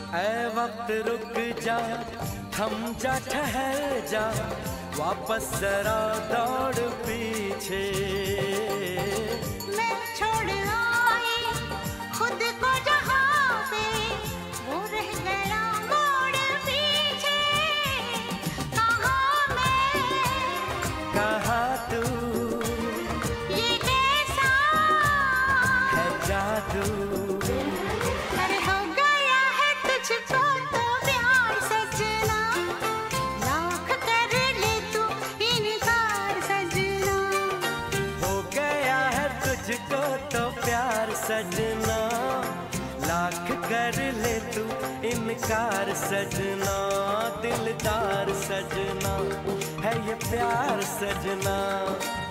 ऐ वक्त रुक जा, थम जा, ठहर जा, वापस जरा दौड़ पीछे। मैं छोड़ आई खुद को जहाँ पे, वो रह गया मोड़ पीछे। कहाँ मैं, कहाँ तू, ये कैसा है जादू। अरे हो गया है तुझको तो प्यार सजना, लाख कर ले तू इनकार सजना। हो गया है तुझको तो प्यार सजना, लाख कर ले तू इनकार सजना। दिलदार सजना है ये प्यार सजना।